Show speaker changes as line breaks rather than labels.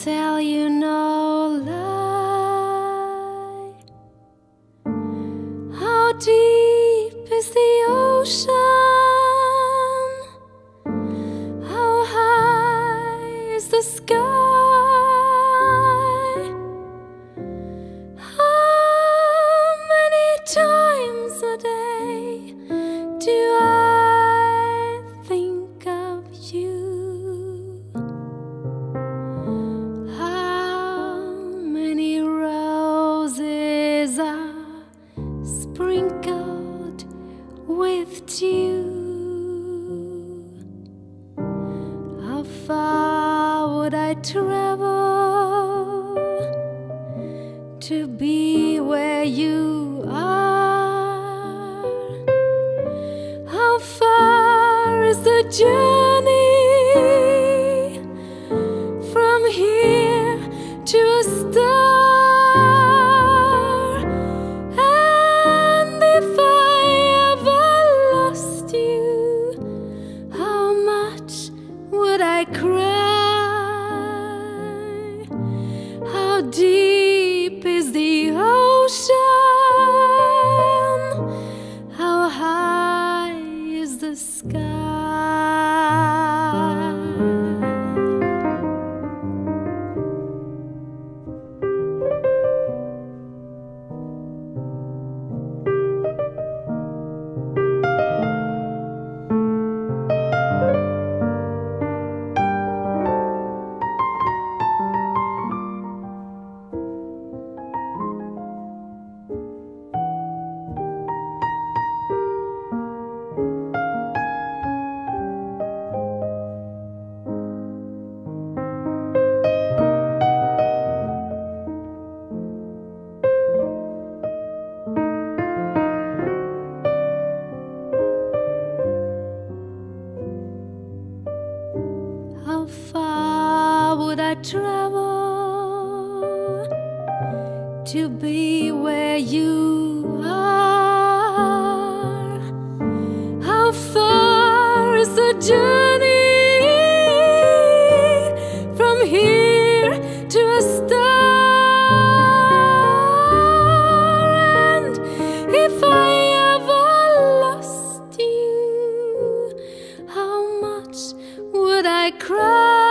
tell you no lie. How deep is the ocean? How high is the sky? How many times a day do I think of you? How many roses are sprinkled with dew? How far would I travel to be where you are? How far is the journey from here to a star? And if I ever lost you, how much would I cry? How deep is the ocean? How high is the sky? How far would I travel to be where you are? How far is the journey from here to a star? And if I ever lost you, how much would I cry?